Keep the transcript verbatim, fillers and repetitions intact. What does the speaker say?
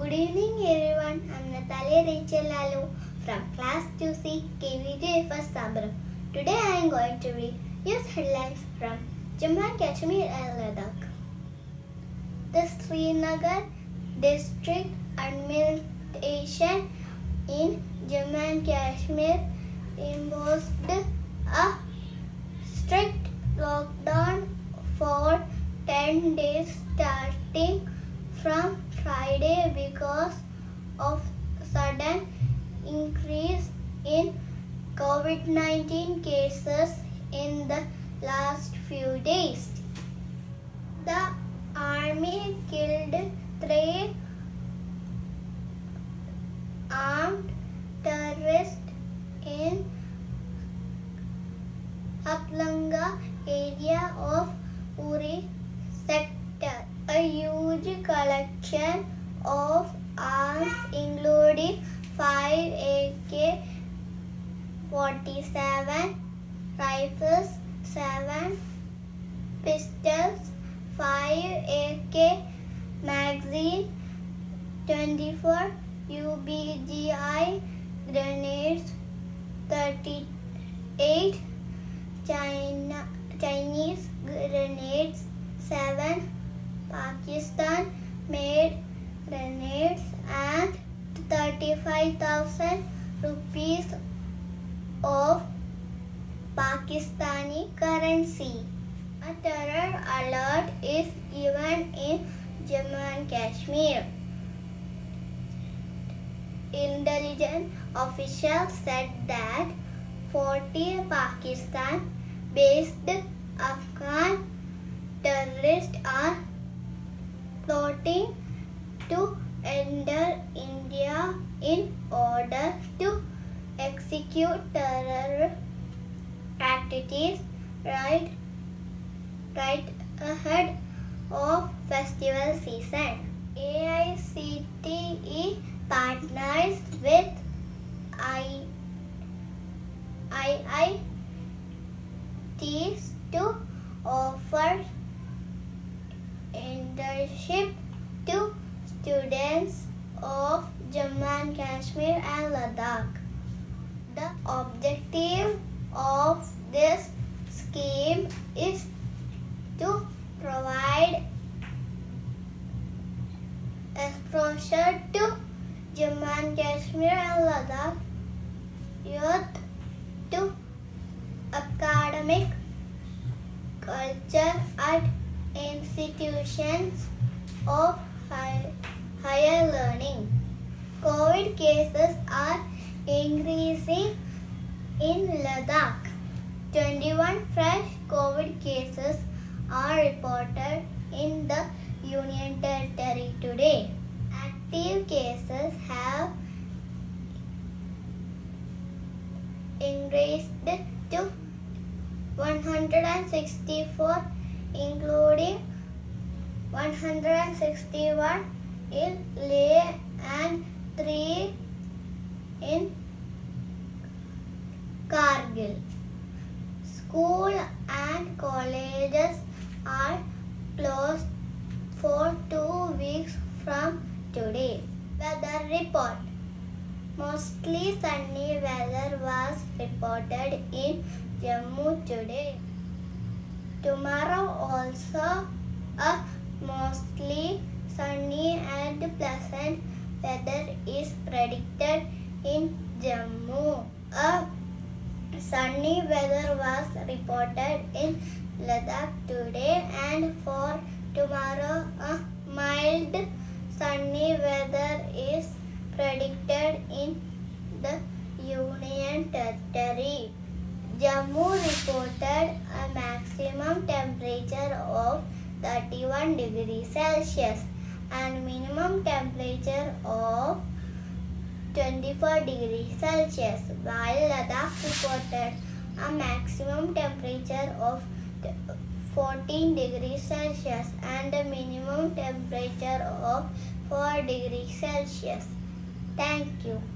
Good evening everyone, I am Natalia Rachel Lalu from class two C K V J F S Tambaram. Today I am going to read news headlines from Jammu and Kashmir and Ladakh. The Srinagar district administration in Jammu and Kashmir imposed a strict lockdown for ten days starting from Friday because of sudden increase in COVID nineteen cases in the last few days. The army killed three armed terrorists in Haplanga area of Uri sector. A huge collection of arms including five A K forty-seven rifles, seven pistols, five A K magazine, twenty-four U B G I grenades, thirty-eight China, Chinese grenades, seven Pakistan-made grenades and thirty-five thousand rupees of Pakistani currency. A terror alert is given in Jammu and Kashmir. Intelligence officials said that forty Pakistan-based Afghan terrorists are plotting to enter India in order to execute terror activities right, right ahead of festival season. A I C T E partners with I I Ts to offer internship to students of Jammu and Kashmir and Ladakh. The objective of this scheme is to provide exposure to Jammu and Kashmir and Ladakh youth to academic, culture at institutions of high, higher learning. COVID cases are increasing in Ladakh. twenty-one fresh COVID cases are reported in the Union Territory today. Active cases have increased to one hundred sixty-four, including one hundred sixty-one in Leh and three in Kargil. School and colleges are closed for two weeks from today. Weather report. Mostly sunny weather was reported in Jammu today. Tomorrow also a mostly sunny and pleasant weather is predicted in Jammu. A sunny weather was reported in Ladakh today, and for tomorrow a mild sunny weather is predicted in the Union Territory. Jammu reported a maximum temperature of thirty-one degrees Celsius and minimum temperature of twenty-four degrees Celsius, while Ladakh reported a maximum temperature of fourteen degrees Celsius and a minimum temperature of four degrees Celsius. Thank you.